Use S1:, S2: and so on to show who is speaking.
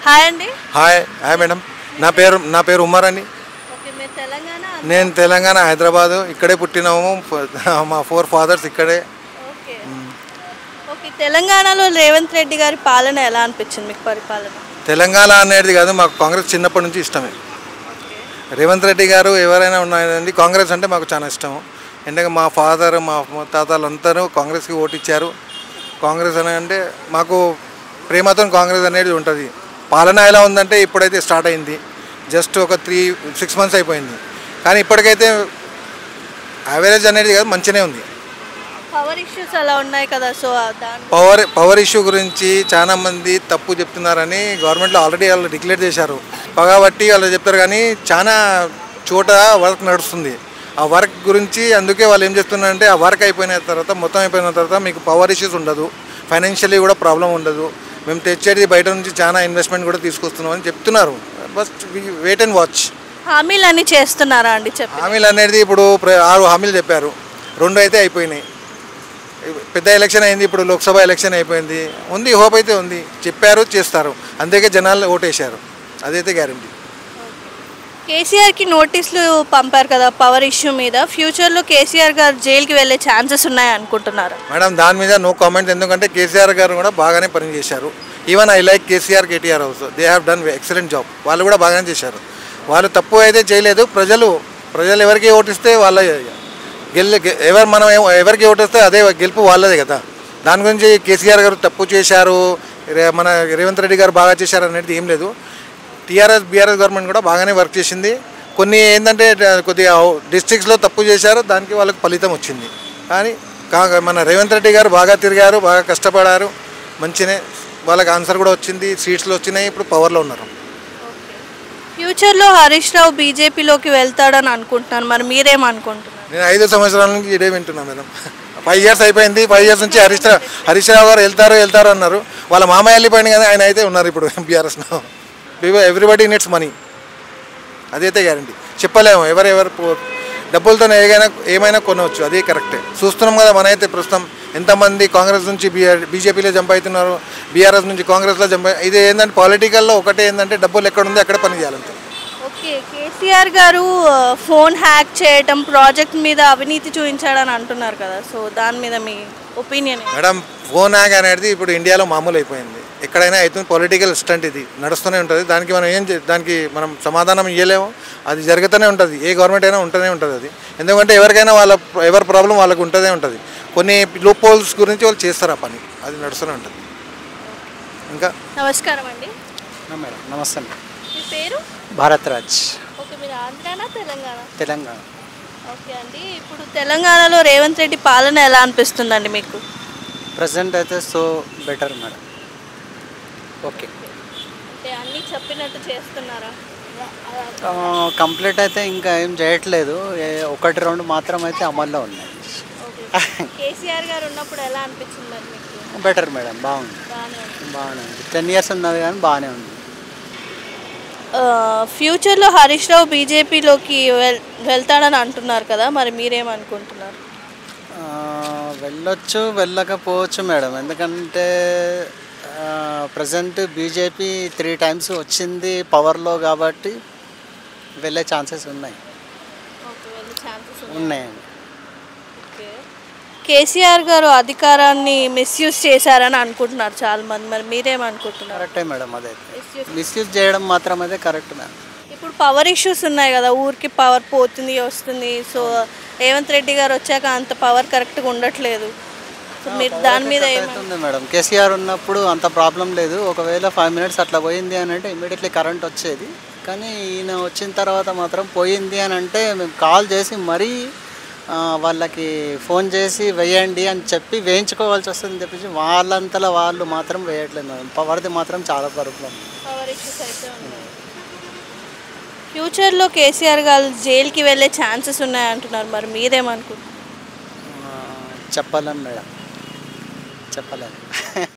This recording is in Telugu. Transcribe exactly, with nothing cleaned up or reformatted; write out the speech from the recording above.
S1: హాయ్ అండి.
S2: Hi hi madam. నా పేరు నా పేరు ఉమర్ అని.
S1: ఓకే, మీరు తెలంగాణ?
S2: నేను తెలంగాణ, హైదరాబాద్. ఇక్కడే పుట్టినాము. మా ఫోర్ ఫాదర్స్ ఇక్కడే.
S1: ఓకే ఓకే తెలంగాణలో రేవంత్ రెడ్డి గారి పాలన ఎలా అనిపించింది మీకు? పరిపాలన
S2: తెలంగాణ అనేది కాదు, మాకు కాంగ్రెస్ చిన్నప్పటి నుంచి ఇష్టమే. రేవంత్ రెడ్డి గారు ఎవరైనా ఉన్నాయండి, కాంగ్రెస్ అంటే మాకు చాలా ఇష్టము. ఎందుకంటే మా ఫాదర్ మా తాతలు అందరూ కాంగ్రెస్కి ఓటు ఇచ్చారు. కాంగ్రెస్ అని అంటే మాకు ప్రేమతో కాంగ్రెస్ అనేది ఉంటుంది. పాలన ఎలా ఉందంటే ఇప్పుడైతే స్టార్ట్ అయింది, జస్ట్ ఒక త్రీ సిక్స్ మంత్స్ అయిపోయింది. కానీ ఇప్పటికైతే యావరేజ్ అనేది కాదు, మంచిగానే ఉంది.
S1: పవర్ ఇష్యూస్ అలా ఉన్నాయి కదా, సో
S2: పవర్ పవర్ ఇష్యూ గురించి చాలా మంది తప్పు చెప్తున్నారని గవర్నమెంట్లో ఆల్రెడీ వాళ్ళు డిక్లేర్ చేశారు. పగబట్టి వాళ్ళు చెప్తారు, కానీ చాలా చోట వర్క్ నడుస్తుంది. ఆ వర్క్ గురించి అందుకే వాళ్ళు ఏం చేస్తున్నారంటే ఆ వర్క్ అయిపోయిన తర్వాత మొత్తం అయిపోయిన తర్వాత మీకు పవర్ ఇష్యూస్ ఉండదు, ఫైనాన్షియలీ కూడా ప్రాబ్లం ఉండదు. మేము తెచ్చేది బయట నుంచి చాలా ఇన్వెస్ట్మెంట్ కూడా తీసుకొస్తున్నాం అని చెప్తున్నారు. Just wait and watch.
S1: హామీలు అన్నీ చేస్తున్నారా అండి? చెప్పి
S2: హామీలు అనేది ఇప్పుడు ఆరు హామీలు చెప్పారు, రెండు అయితే అయిపోయినాయి. పెద్ద ఎలక్షన్ అయింది, ఇప్పుడు లోక్సభ ఎలక్షన్ అయిపోయింది. ఉంది, హోప్ అయితే ఉంది. చెప్పారు, చేస్తారు. అందుకే జనాలు ఓటేశారు, అదైతే గ్యారంటీ.
S1: కేసీఆర్కి నోటీసులు పంపారు కదా పవర్ ఇష్యూ మీద. ఫ్యూచర్లో కేసీఆర్ గారు జైలుకి వెళ్ళే ఛాన్సెస్ ఉన్నాయి అనుకుంటున్నారు
S2: మేడం? దాని మీద నో కామెంట్. ఎందుకంటే కేసీఆర్ గారు కూడా బాగానే పనిచేశారు. Even I like KCR, KTR also. They have done excellent job. వాళ్ళు కూడా బాగానే చేశారు. వాళ్ళు తప్పు అయితే చేయలేదు. ప్రజలు ప్రజలు ఎవరికి ఓటిస్తే వాళ్ళ గెల్ ఎవరు మనం ఎవరికి ఓటిస్తే అదే గెలుపు వాళ్ళదే కదా. దాని గురించి కేసీఆర్ గారు తప్పు చేశారు, మన రేవంత్ రెడ్డి గారు బాగా చేశారు అనేది ఏం లేదు. టీఆర్ఎస్ బీఆర్ఎస్ గవర్నమెంట్ కూడా బాగానే వర్క్ చేసింది. కొన్ని ఏంటంటే కొద్దిగా డిస్ట్రిక్ట్స్లో తప్పు చేశారు, దానికి వాళ్ళకి ఫలితం వచ్చింది. కానీ మన రేవంత్ రెడ్డి గారు బాగా తిరిగారు, బాగా కష్టపడారు, మంచినే వాళ్ళకి ఆన్సర్ కూడా వచ్చింది, సీట్స్లో వచ్చినాయి, ఇప్పుడు పవర్లో ఉన్నారు.
S1: ఫ్యూచర్లో హరీష్ రావు బీజేపీలోకి వెళ్తాడని అనుకుంటున్నాను, మరి మీరేమనుకుంటున్నారు?
S2: నేను ఐదు సంవత్సరాల నుంచి ఇదే వింటున్నాను మేడం. ఫైవ్ ఇయర్స్ అయిపోయింది. ఫైవ్ ఇయర్స్ నుంచి హరీష్ రావు హరీష్ రావు గారు వెళ్తారు వెళ్తారు అన్నారు. వాళ్ళ మామయ్య వెళ్ళిపోయింది కదా, ఆయన అయితే ఉన్నారు ఇప్పుడు బీఆర్ఎస్లో. ఎవ్రీబడి నీడ్స్ మనీ, అదైతే గ్యారంటీ. చెప్పలేము ఎవరెవరు డబ్బులతో ఏదైనా ఏమైనా కొనవచ్చు, అదే కరెక్టే. చూస్తున్నాం కదా మన అయితే ప్రస్తుతం ఎంతమంది కాంగ్రెస్ నుంచి బీఆర్ బీజేపీలో జంప్ అవుతున్నారు, బీఆర్ఎస్ నుంచి కాంగ్రెస్లో జంప్. ఇది ఏంటంటే పాలిటికల్లో ఒకటే ఏంటంటే డబ్బులు ఎక్కడ ఉంది అక్కడ పని చేయాలంటే.
S1: ఓకే, కేసీఆర్ గారు ఫోన్ హ్యాక్ చేయటం, ప్రాజెక్ట్ మీద అవినీతి చూపించాడని అంటున్నారు కదా, సో దాని మీద మీ ఒపీనియన్?
S2: మేడం, ఫోన్ హ్యాక్ అనేది ఇప్పుడు ఇండియాలో మామూలు అయిపోయింది. ఎక్కడైనా అవుతుంది, పొలిటికల్ స్టంట్ ఇది నడుస్తూనే ఉంటుంది. దానికి మనం ఏం దానికి మనం సమాధానం ఇవ్వలేము, అది జరుగుతూనే ఉంటుంది. ఏ గవర్నమెంట్ అయినా ఉంటూనే ఉంటుంది అది. ఎందుకంటే ఎవరికైనా వాళ్ళ ఎవరి ప్రాబ్లం వాళ్ళకు ఉంటూనే ఉంటుంది. కొన్ని లూప్ హోల్స్ గురించి వాళ్ళు చేస్తారు ఆ పని, అది నడుస్తూనే ఉంటుంది. ఇంకా
S1: నమస్కారం అండి.
S3: మేడం నమస్తే.
S1: మీ పేరు?
S3: భారత్రాజ్.
S1: ఓకే, మీరు ఆంధ్రానా తెలంగాణ?
S3: తెలంగాణ.
S1: ఓకే అండి, ఇప్పుడు తెలంగాణలో రేవంత్ రెడ్డి పాలన ఎలా అనిపిస్తుందండి మీకు?
S3: ప్రజెంట్ అయితే సో బెటర్ మేడం. ఓకే,
S1: అంటే అన్నీ చెప్పినట్టు చేస్తున్నారా?
S3: కంప్లీట్ అయితే ఇంకా ఏం చేయట్లేదు, ఒకటి రెండు మాత్రం అయితే అమల్లో ఉన్నాయి.
S1: కేసీఆర్ గారు ఉన్నప్పుడు ఎలా అనిపించింది మరి మీకు?
S3: బెటర్ మేడం, బాగుంది. బాగానే ఉంది. టెన్ ఇయర్స్ ఉన్నది కానీ బాగానే ఉంది.
S1: ఫ్యూచర్లో హరీష్ రావు బీజేపీలోకి వెల్ వెళ్తాడని అంటున్నారు కదా, మరి మీరేమనుకుంటున్నారు?
S3: వెళ్ళొచ్చు, వెళ్ళకపోవచ్చు మేడం. ఎందుకంటే ప్రజెంట్ బీజేపీ త్రీ టైమ్స్ వచ్చింది పవర్లో, కాబట్టి వెళ్ళే ఛాన్సెస్ ఉన్నాయి ఉన్నాయండి.
S1: కేసీఆర్ గారు అధికారాన్ని మిస్యూజ్ చేశారని అనుకుంటున్నారు చాలామంది, మరి మీరేమనుకుంటున్నారు?
S3: కరెక్టే మేడం, అదే మిస్యూజ్ చేయడం మాత్రం అదే కరెక్ట్ మేడం.
S1: ఇప్పుడు పవర్ ఇష్యూస్ ఉన్నాయి కదా, ఊరికి పవర్ పోతుంది వస్తుంది, సో రేవంత్ రెడ్డి గారు వచ్చాక అంత పవర్ కరెక్ట్గా ఉండట్లేదు. సో మీరు దాని మీద
S3: ఏమవుతుంది మేడం? కేసీఆర్ ఉన్నప్పుడు అంత ప్రాబ్లం లేదు. ఒకవేళ ఫైవ్ మినిట్స్ అట్లా పోయింది అని అంటే ఇమీడియట్లీ కరెంట్ వచ్చేది. కానీ ఈయన వచ్చిన తర్వాత మాత్రం పోయింది అని అంటే మేము కాల్ చేసి మరీ వాళ్ళకి ఫోన్ చేసి వేయండి అని చెప్పి వేయించుకోవాల్సి వస్తుంది తప్పించి వాళ్ళంతలా వాళ్ళు మాత్రం వేయట్లేదు మేడం. పవర్ది మాత్రం చాలా ప్రాబ్లం.
S1: ఫ్యూచర్లో కేసీఆర్ గారు జైలుకి వెళ్ళే ఛాన్సెస్ ఉన్నాయంటున్నారు, మరి మీరేమనుకుంటున్నారు?
S3: చెప్పలేం మేడం, చెప్పలేము.